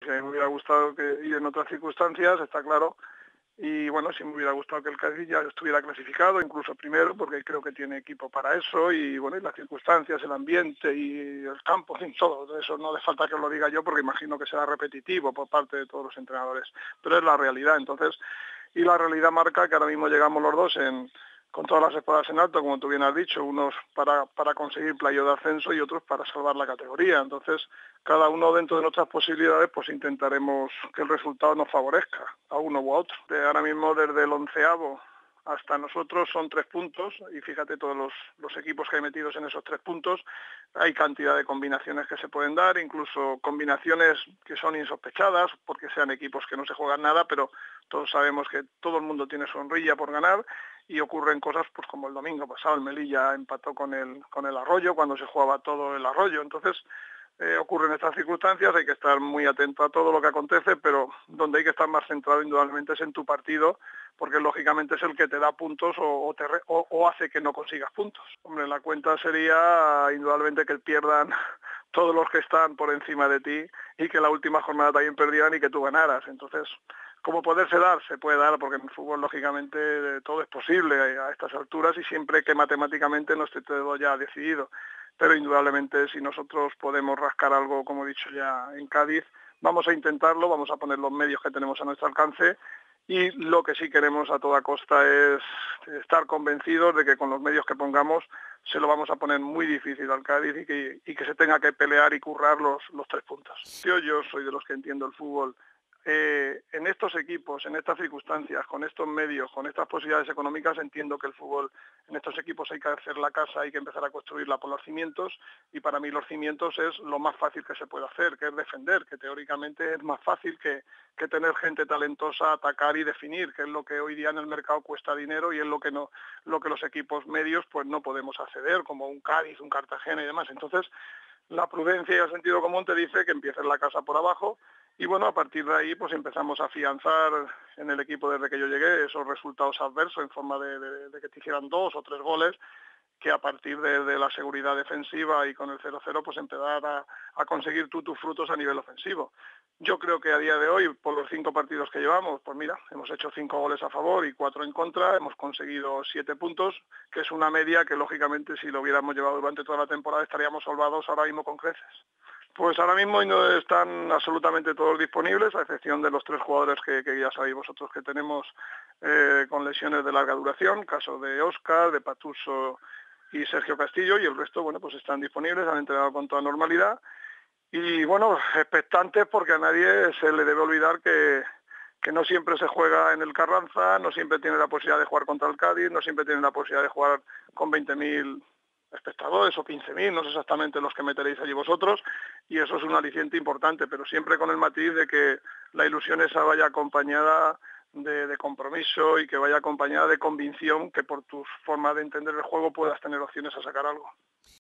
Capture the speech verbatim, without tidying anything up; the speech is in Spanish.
Si me hubiera gustado que ir en otras circunstancias, está claro. Y bueno, sí me hubiera gustado que el Cádiz ya estuviera clasificado, incluso primero, porque creo que tiene equipo para eso, y bueno, y las circunstancias, el ambiente y el campo, en fin, todo eso no hace falta que os lo diga yo, porque imagino que será repetitivo por parte de todos los entrenadores, pero es la realidad. Entonces, y la realidad marca que ahora mismo llegamos los dos en, con todas las espadas en alto, como tú bien has dicho, unos para, para conseguir playo de ascenso y otros para salvar la categoría. Entonces, cada uno dentro de nuestras posibilidades, pues intentaremos que el resultado nos favorezca a uno u a otro. De ahora mismo, desde el onceavo hasta nosotros son tres puntos, y fíjate todos los, los equipos que hay metidos en esos tres puntos. Hay cantidad de combinaciones que se pueden dar, incluso combinaciones que son insospechadas, porque sean equipos que no se juegan nada, pero todos sabemos que todo el mundo tiene sonrilla por ganar, y ocurren cosas pues como el domingo pasado, el Melilla empató con el, con el Arroyo cuando se jugaba todo el Arroyo. Entonces, Eh, ocurren estas circunstancias, hay que estar muy atento a todo lo que acontece, pero donde hay que estar más centrado indudablemente es en tu partido, porque lógicamente es el que te da puntos o, o, te re, o, o hace que no consigas puntos. Hombre, la cuenta sería indudablemente que pierdan todos los que están por encima de ti y que la última jornada también perdieran y que tú ganaras. Entonces, ¿cómo poderse dar? Se puede dar, porque en el fútbol lógicamente todo es posible a estas alturas y siempre que matemáticamente no esté todo ya decidido. Pero indudablemente si nosotros podemos rascar algo, como he dicho ya, en Cádiz, vamos a intentarlo, vamos a poner los medios que tenemos a nuestro alcance, y lo que sí queremos a toda costa es estar convencidos de que con los medios que pongamos se lo vamos a poner muy difícil al Cádiz y que, y que se tenga que pelear y currar los, los tres puntos. Yo, yo soy de los que entiendo el fútbol. Eh, en estos equipos, en estas circunstancias, con estos medios, con estas posibilidades económicas, entiendo que el fútbol, en estos equipos hay que hacer la casa, hay que empezar a construirla por los cimientos, y para mí los cimientos es lo más fácil que se puede hacer, que es defender, que teóricamente es más fácil que, que tener gente talentosa, atacar y definir, que es lo que hoy día en el mercado cuesta dinero y es lo que no, lo que los equipos medios pues no podemos acceder, como un Cádiz, un Cartagena y demás. Entonces, la prudencia y el sentido común te dice que empieces la casa por abajo. Y bueno, a partir de ahí pues empezamos a afianzar en el equipo desde que yo llegué esos resultados adversos en forma de, de, de que te hicieran dos o tres goles, que a partir de, de la seguridad defensiva y con el cero cero pues empezar a, a conseguir tú tus frutos a nivel ofensivo. Yo creo que a día de hoy, por los cinco partidos que llevamos, pues mira, hemos hecho cinco goles a favor y cuatro en contra, hemos conseguido siete puntos, que es una media que lógicamente si lo hubiéramos llevado durante toda la temporada estaríamos salvados ahora mismo con creces. Pues ahora mismo no están absolutamente todos disponibles, a excepción de los tres jugadores que, que ya sabéis vosotros que tenemos eh, con lesiones de larga duración, caso de Óscar, de Patuso y Sergio Castillo, y el resto, bueno, pues están disponibles, han entrenado con toda normalidad. Y bueno, expectantes porque a nadie se le debe olvidar que, que no siempre se juega en el Carranza, no siempre tiene la posibilidad de jugar contra el Cádiz, no siempre tiene la posibilidad de jugar con veinte mil espectadores o quince mil, no sé exactamente los que meteréis allí vosotros, y eso es un aliciente importante, pero siempre con el matiz de que la ilusión esa vaya acompañada de, de compromiso y que vaya acompañada de convicción que por tu forma de entender el juego puedas tener opciones a sacar algo.